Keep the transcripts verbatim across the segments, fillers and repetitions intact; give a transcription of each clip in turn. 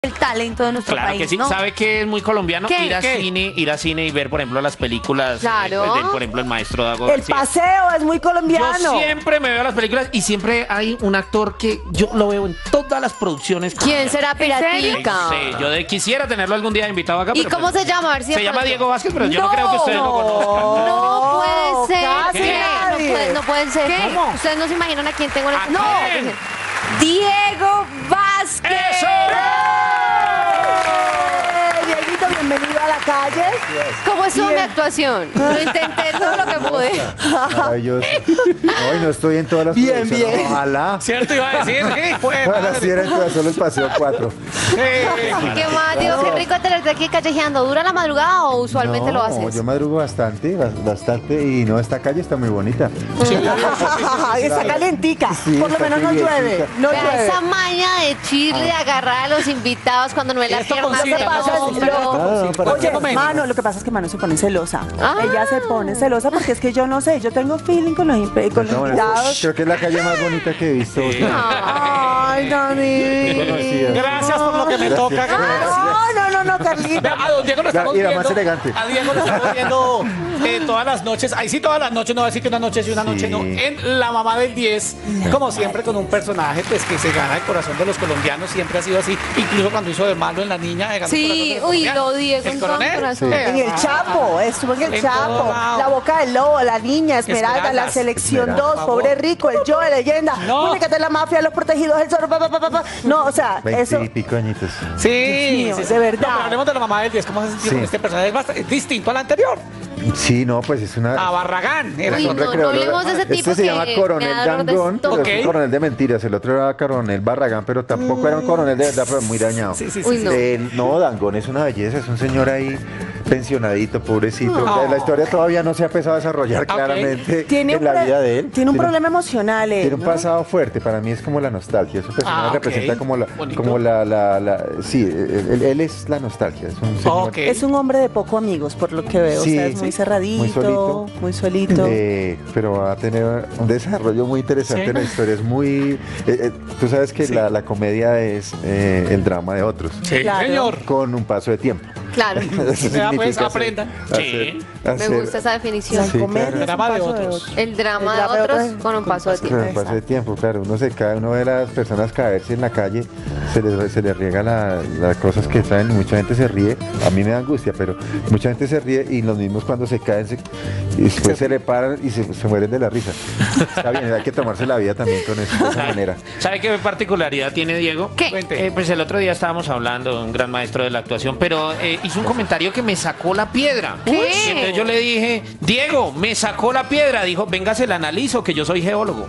el talento de nuestro Claro país, que sí. ¿no? ¿Sabe qué es muy colombiano? ¿Qué? Ir a ¿Qué? cine, ir a cine y ver, por ejemplo, las películas. Claro. eh, pues, de, por ejemplo, El Maestro Dago El García. paseo es muy colombiano. Yo siempre me veo las películas y siempre hay un actor que yo lo veo en todas las producciones. ¿Quién será Piratica? Sí, yo de- quisiera tenerlo algún día invitado acá. ¿Y pero cómo pues, se llama? A ver si Se de llama pronto- Diego Vázquez, pero yo no creo que ustedes lo conozcan. No puede ser. casi ¿Qué? No, nadie. puede, no pueden ser. ¿Cómo? Ustedes no se imaginan a quién tengo en el... ¿A No. quién? Diego Vázquez. ¡Eso! Eh, Dieguito, bienvenido a la calle. ¿Cómo estuvo mi Bien. actuación? Lo intenté todo lo que pude. Maravilloso. Hoy no estoy en todas las Bien, producciones. bien. Ojalá. ¿Cierto? Iba a decir, sí, fue. Ojalá estuviera en todas, solo el paseo cuatro. ¿Qué más? Digo, qué rico tenerte aquí callejeando. ¿Dura la madrugada o usualmente no, lo haces? yo madrugo bastante, bas- bastante. Y no, esta calle está muy bonita. Está calentica. Sí, Por lo está menos no calientica. llueve. No Vea, llueve. esa maña de Chile de agarrar a los invitados cuando no es la Esto pierna. con Lo que cita, pasa no, es, pero- lo- Ah, no, para oye, nada. Mano, lo que pasa es que Mano se pone celosa. Ah. Ella se pone celosa porque es que yo no sé, yo tengo feeling con los, imp- con los No, bueno, invitados. creo que es la calle más bonita que he visto. Ay, Dani. Conocida. Gracias por lo que me toca. No, no, no, no, Carlita. A don Diego lo estamos Y la viendo. más elegante. A Diego lo estamos viendo eh, todas las noches. Ahí sí, todas las noches. No voy a decir que una noche sí, una noche Sí. no. En La Mamá del diez, como siempre, con un personaje pues que se gana el corazón de los colombianos. Siempre ha sido así. Incluso cuando hizo de malo en La Niña. ganó el Sí, corazón de los uy, colombianos. lo odié con El todo el coronel. corazón. Eh, En el Chapo, estuvo en el En Chapo. todo lado. La Boca del Lobo, La Niña, Esmeralda, Esmeraldas. La Selección Esmeralda. dos, Pobre Rico, El Yo de Leyenda, No. Únicate la Mafia, Los Protegidos, El Zorro, pa, pa, pa, pa, pa. No, o sea, Veinte eso. y pico añitos. Sí, mío, sí, sí. de verdad. No, pero hablemos de La Mamá del diez. ¿Cómo se sintió Sí. con este personaje? Es, bastante- es distinto al anterior. Sí, no, pues es una. A Barragán. Era Uy, con- no, no hablemos de ese tipo Este se que llama me Coronel da dolor de Dangón, pero estómago. es un Ok. coronel de mentiras. El otro era Coronel Barragán, pero tampoco era un coronel de verdad, pero muy dañado. Sí, sí, sí. Uy, no. Eh, no, Dangón es una belleza, es un señor ahí pensionadito, pobrecito. No. La historia todavía no se ha empezado a desarrollar Ok. claramente Tiene en un, la pro- vida de él. tiene un problema emocional, él, Tiene un ¿no? pasado fuerte, para mí es como la nostalgia. Su personaje Ah, ok. representa como la, Bonito. como la, la, la- sí, él, él es la nostalgia. Es un señor, Ok. Es un hombre de poco amigos, por lo que veo. Sí, o sea, es muy sí. cerradito, Muy solito. muy solito. eh, pero va a tener un desarrollo muy interesante Sí. en la historia. Es muy, eh, eh, tú sabes que Sí. la, la comedia es eh, el drama de otros, Sí, Claro. señor. con un paso de tiempo. Claro, Eso Vea, pues, significa aprenda. hacer- Sí. me hacer- gusta esa definición. Sí, comedia claro. es un Drama de paso otros. El drama El de drama de otros otros con un paso de Con tiempo. un paso de tiempo, claro. Uno se cae, uno ve a las personas caerse en la calle, se les, se les riega la- las cosas que traen, y mucha gente se ríe. A mí me da angustia, pero mucha gente se ríe y los mismos cuando se caen se, y después se le paran y se, se mueren de la risa. Está bien, hay que tomarse la vida también con eso, de esa manera. ¿Sabe qué particularidad tiene Diego? ¿Qué? Cuente. Eh, pues el otro día estábamos hablando de un gran maestro de la actuación, pero eh, hizo un comentario que me sacó la piedra. ¿Qué? Y entonces yo le dije, Diego, me sacó la piedra. Dijo, venga, se la analizo, que yo soy geólogo.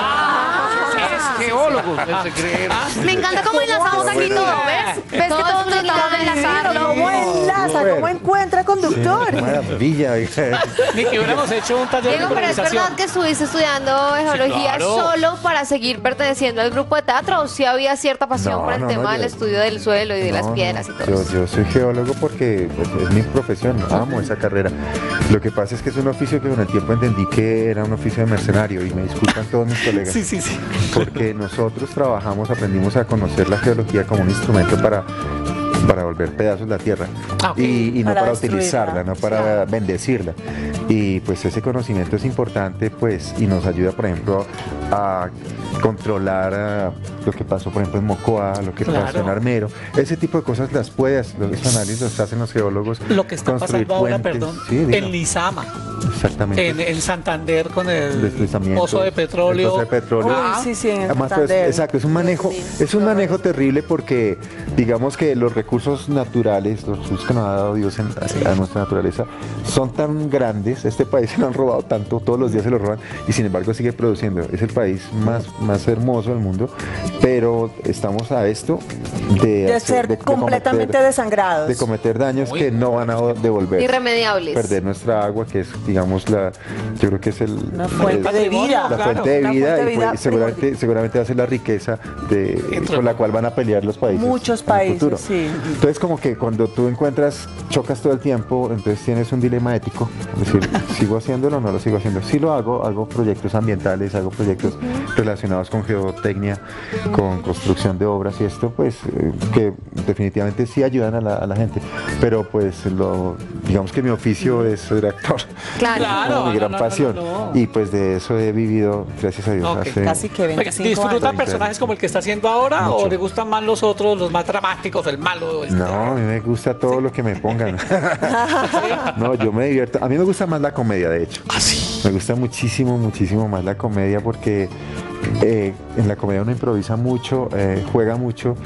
Es geólogo. ¿Se cree? Me encanta cómo enlazamos aquí todo, ¿ves? ¿Ves que todos nos vamos a enlazarlo? ¿Cómo enlaza? Súper. ¿Cómo encuentra conductor? Sí, maravilla, oiga. Ni que hubiéramos hecho un taller Diego, de pero es improvisación. verdad que estuviste estudiando geología claro. solo para seguir perteneciendo al grupo de teatro, o si había cierta pasión No, por el no, tema no, del yo- estudio del suelo y de No, las no, piedras y todo yo, eso. yo soy geólogo porque pues, es mi profesión, amo esa carrera. Lo que pasa es que es un oficio que con el tiempo entendí que era un oficio de mercenario y me disculpan todos mis colegas. Sí, sí, sí. Porque nosotros trabajamos, aprendimos a conocer la geología como un instrumento para, para volver pedazos la tierra Ah, ok. y, y no Para para, destruirla, utilizarla, no para claro. bendecirla. Y pues ese conocimiento es importante pues y nos ayuda, por ejemplo, a controlar ah, lo que pasó, por ejemplo, en Mocoa, lo que Claro. pasó en Armero. Ese tipo de cosas las puedes, los análisis los hacen los geólogos. Lo que está construir pasando ahora, puentes. perdón, Sí, diga. en Lizama, Exactamente. en, en Santander con el Deslizamiento, pozo de petróleo. el pozo de petróleo. Uy, Ah, sí, sí, en el Además, pues, Santander. exacto, es un manejo, mío, es un manejo terrible porque digamos que los recursos naturales, los recursos que nos ha dado Dios en- a, a nuestra naturaleza, son tan grandes, este país se lo han robado tanto, todos los días se lo roban y sin embargo sigue produciendo. Es el país más, más hermoso del mundo, pero estamos a esto de, De hacer- ser de- de completamente cometer- desangrados. de cometer daños Muy que no van a devolver. Irremediables. Perder nuestra agua, que es, digamos, la, yo creo que es el, Una fuente es- de vida. la Claro, fuente de una vida, fuente de y, vida pues, y seguramente, seguramente va a ser la riqueza de, Entre- con la cual van a pelear los países. Muchos en el países, futuro. sí. Entonces como que cuando tú encuentras, chocas todo el tiempo, entonces tienes un dilema ético, es decir, ¿sigo haciéndolo o no lo sigo haciendo? Sí lo hago, hago proyectos ambientales, hago proyectos relacionados con geotecnia, con construcción de obras y esto, pues, eh, que definitivamente sí ayudan a la, a la gente, pero pues, lo, digamos que mi oficio es ser actor, Claro. Claro. como mi no, gran no, no, pasión, no, no. y pues de eso he vivido, gracias a Dios, Ok, hace... Casi que Oiga, veinticinco ¿disfruta años. personajes como el que está haciendo ahora o Mucho. le gustan más los otros, los más dramáticos, el malo? Este? No, a mí me gusta todo lo que me pongan. No, yo me divierto. A mí me gusta más la comedia, de hecho. ¿Ah, sí? Me gusta muchísimo, muchísimo más la comedia porque eh, en la comedia uno improvisa mucho, eh, juega mucho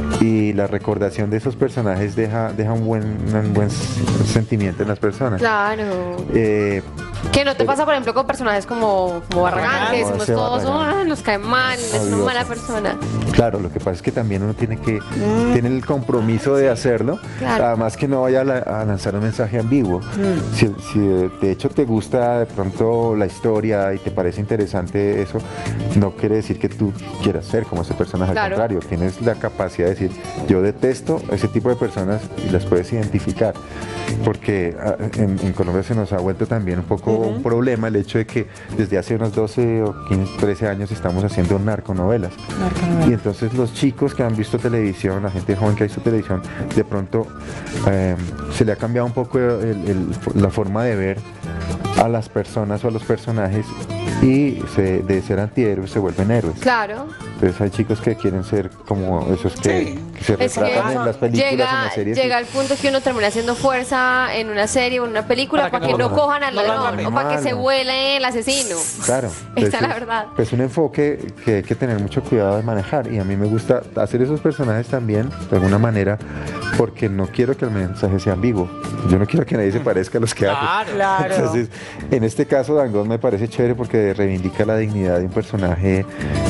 y la recordación de esos personajes deja, deja un buen, un buen sentimiento en las personas. Claro. Eh, Que no te pasa, por ejemplo, con personajes como, como Barragán, que No, decimos ese todos, Barragán. "Ah, nos cae mal, es una Odioso. mala persona". Claro, lo que pasa es que también uno tiene que tiene el compromiso de hacerlo, Claro. además que no vaya a, la- a lanzar un mensaje ambiguo. Si, si de, de hecho te gusta de pronto la historia y te parece interesante eso, no quiere decir que tú quieras ser como ese personaje, Claro. al contrario, tienes la capacidad de decir, yo detesto ese tipo de personas y las puedes identificar, porque ah, en, en Colombia se nos ha vuelto también un poco un problema el hecho de que desde hace unos doce o quince, trece años estamos haciendo narconovelas. Y entonces los chicos que han visto televisión, la gente joven que ha visto televisión, de pronto eh, se le ha cambiado un poco el- el- la forma de ver a las personas o a los personajes y se- de ser antihéroes se vuelven héroes. Claro. Entonces hay chicos que quieren ser como esos que, Sí. que se Es que retratan en las películas, en llega, las series. llega el punto que uno termina haciendo fuerza en una serie o en una película Para para que que, no no, lo- cojan al no lo ladrón agarren. o para que se Malo. vuele el asesino. Claro. Esta es la Entonces, verdad. Pues un enfoque que hay que tener mucho cuidado de manejar y a mí me gusta hacer esos personajes también de alguna manera porque no quiero que el mensaje sea ambiguo. Yo no quiero que nadie se parezca a los que hago. Claro. Claro. Entonces, en este caso, Dangond me parece chévere porque reivindica la dignidad de un personaje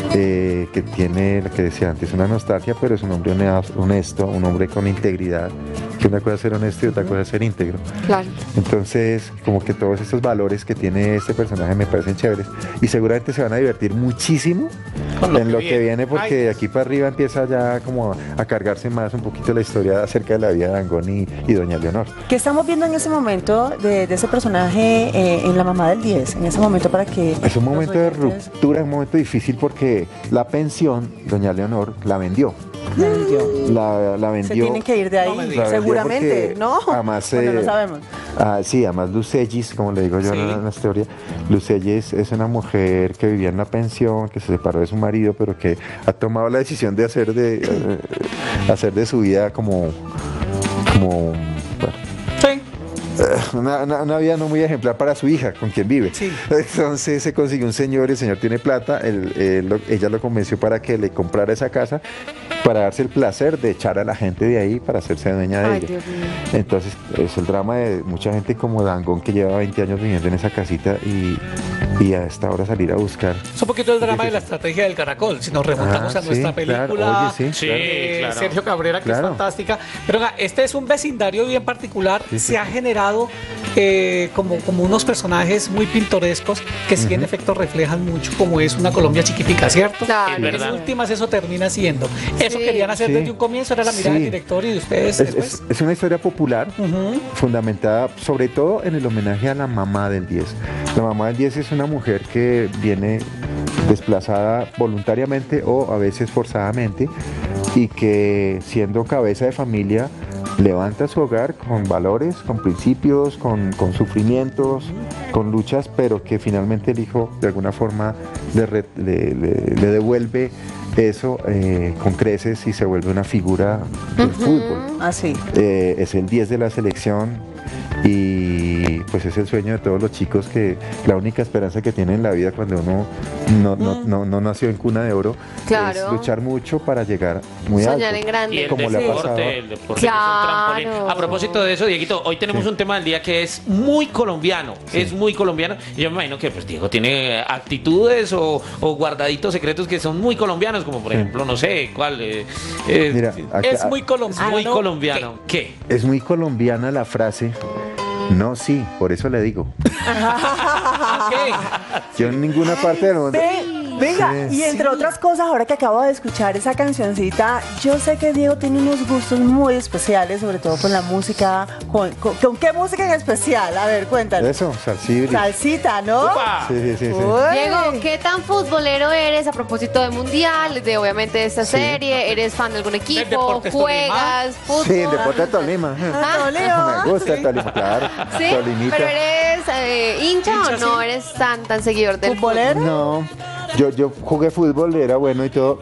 eh, que tiene, lo que decía antes, una nostalgia, pero es un hombre honea- honesto, un hombre con integridad, que una cosa es ser honesto y otra cosa es ser íntegro. Claro. Entonces, como que todos estos valores que tiene este personaje me parecen chéveres y seguramente se van a divertir muchísimo Con lo en que lo que viene. viene porque Ay. de aquí para arriba empieza ya como a cargarse más un poquito la historia acerca de la vida de Dangond y, y Doña Leonor. ¿Qué estamos viendo en ese momento de, de ese personaje eh, en La Mamá del diez? En ese momento para que... Es un los momento de oyentes- ruptura, un momento difícil porque la pensión, Doña Leonor, la vendió. La vendió. La, la vendió. Se tienen que ir de ahí, No me La digas. vendió seguramente, porque ¿no? Además, Bueno, eh, no sabemos. ah, sí, además Lucellis, como le digo yo Sí. en la historia, Lucellis es una mujer que vivía en la pensión, que se separó de su marido, pero que ha tomado la decisión de hacer de, eh, hacer de su vida como, como bueno, Sí. una, una- una vida no muy ejemplar para su hija, con quien vive. Sí. Entonces se consiguió un señor, el señor tiene plata, él- él lo- ella lo convenció para que le comprara esa casa, para darse el placer de echar a la gente de ahí para hacerse dueña de Ay, ella. Dios mío. Entonces es el drama de mucha gente como Dangond que lleva veinte años viviendo en esa casita y, y a esta hora salir a buscar. Es un poquito el drama de la estrategia del caracol. Si nos remontamos Ah, a nuestra sí, claro. película Oye, sí, Sí, de claro. Sergio Cabrera, que Claro. es fantástica. Pero oiga, este es un vecindario bien particular. Sí, sí. Se ha generado eh, como, como unos personajes muy pintorescos que sí en efecto reflejan mucho como es una Colombia chiquitica, ¿cierto? Claro. En verdad. últimas eso termina siendo. Eso Sí. querían hacer Sí. desde un comienzo, era la mirada Sí. del director y de ustedes Es, después. es- es una historia popular, Ujú. fundamentada sobre todo en el homenaje a la mamá del diez. La mamá del diez es una mujer que viene desplazada voluntariamente o a veces forzadamente y que siendo cabeza de familia levanta su hogar con valores, con principios, con, con sufrimientos, con luchas, pero que finalmente el hijo de alguna forma le, re- le- le- le devuelve eso eh, con creces y se vuelve una figura del fútbol. Así. Eh, es el diez de la selección y pues es el sueño de todos los chicos que la única esperanza que tienen en la vida cuando uno no, no, no, no nació en cuna de oro Claro. es luchar mucho para llegar muy Soñar alto. en grande. Y el Como le ha pasado. deporte, el deporte Claro. que es un trampolín. A propósito de eso, Dieguito, hoy tenemos Sí. un tema del día que es muy colombiano, es muy colombiano. Y yo me imagino que pues Diego tiene actitudes o, o guardaditos secretos que son muy colombianos, como por Sí. ejemplo, no sé, cuál. eh, eh, Mira, acá- Es muy colombiano. muy colombiano. ¿Qué? es muy colombiana la frase. No, sí, por eso le digo. ¿Qué? Yo en ninguna parte del mundo. Ve, Venga, Sí. y entre otras cosas, ahora que acabo de escuchar esa cancioncita, yo sé que Diego tiene unos gustos muy especiales, sobre todo con la música. ¿Con, con, con qué música en especial? A ver, cuéntanos. Eso, salsibri. Salsita, ¿no? ¡Upa! Sí, sí, sí, sí. Uy. Diego, ¿qué tan futbolero eres a propósito de Mundial, de obviamente de esta Sí. serie? ¿Eres fan de algún equipo? Deportes ¿Juegas fútbol? Sí, Deporte de Tolima. Ah, Tolima. Me gusta el Tolima, claro. ¿Sí? Tolimita. ¿Pero eres eh, hincha, Hincha, o no sí. eres tan, tan seguidor del fútbol? ¿Futbolero? No, yo, yo jugué fútbol, era bueno y todo,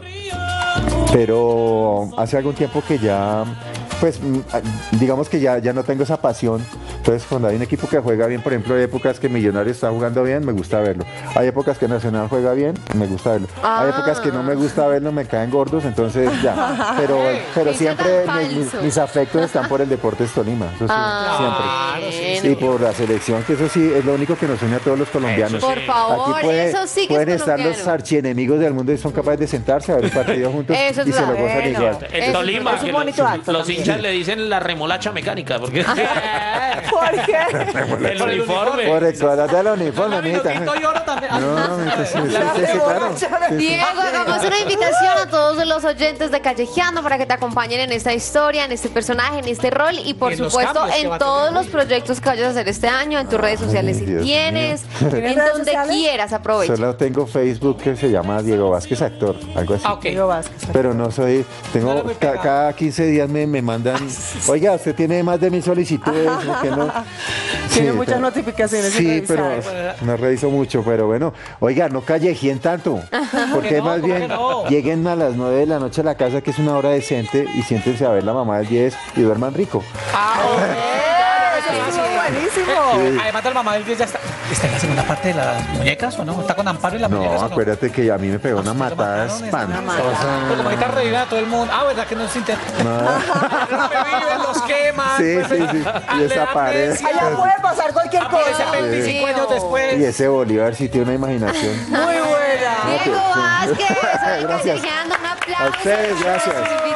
pero hace algún tiempo que ya, pues, mm, digamos que ya, ya no tengo esa pasión. Entonces, cuando hay un equipo que juega bien, por ejemplo, hay épocas que Millonarios está jugando bien, me gusta verlo. Hay épocas que Nacional juega bien, me gusta verlo. Hay épocas que no me gusta verlo, me caen gordos, entonces ya. Pero, pero Eso siempre tan mis, mis- falso. mis afectos están por el Deportes Tolima, eso sí, Ah, siempre. Y por la selección, que eso sí es lo único que nos une a todos los colombianos. Eso Por favor, Aquí puede- eso sí que pueden es estar los colombiano. archienemigos del mundo y son capaces de sentarse a ver un partido juntos Eso es y se lo verdad. gozan Bueno. igual. En Eso Tolima, es un que bonito los, acto los también. hinchas le dicen la remolacha mecánica, porque ¿Por qué? el uniforme. Por el cuadro del uniforme, mijita. Minutito y oro también. No, mijita, sí, sí, sí, sí, claro. Diego, hagamos una invitación a todos los oyentes de Callejeando para que te acompañen en esta historia, en este personaje, en este rol y por Y en los supuesto cambios que en va a todos tener. los proyectos que vayas a hacer este año, en tus redes sociales si Dios tienes, ¿Tienes en redes donde sociales? quieras, aprovecha. Solo tengo Facebook que se llama Diego Vázquez Actor, algo así. Ah, ok. Diego Vázquez. Pero no soy, tengo, No era muy ca- pegado. cada quince días me, me mandan, oiga, usted tiene más de mis solicitudes, ¿por qué no? Tiene Sí, muchas pero- notificaciones sin Sí, pero revisar. no reviso mucho, pero bueno, oiga, no callejíen tanto, porque no? más ¿Cómo bien que no? lleguen a las nueve de la noche a la casa, que es una hora decente, y siéntense a ver la mamá del diez y duerman rico. Eso es buenísimo. Además, la mamá del diez ya está. ¿Está en la segunda parte de las muñecas o no? ¿Está con Amparo y las No, muñecas o no? acuérdate que a mí me pegó una Lo matada mataron, espantosa. Pero como ahorita reviven a todo el mundo. Ah, ¿verdad que no se intenta? No. Reviven, los queman. Sí, pues, sí, sí. ah, Y le esa dan pared. amnesia, Allá puede pasar cualquier aparece cosa. veinticinco años Y después. ese Bolívar sí tiene una imaginación. Muy buena. Diego Vázquez, soy Gracias. Callejeando, un aplauso. A ustedes, gracias.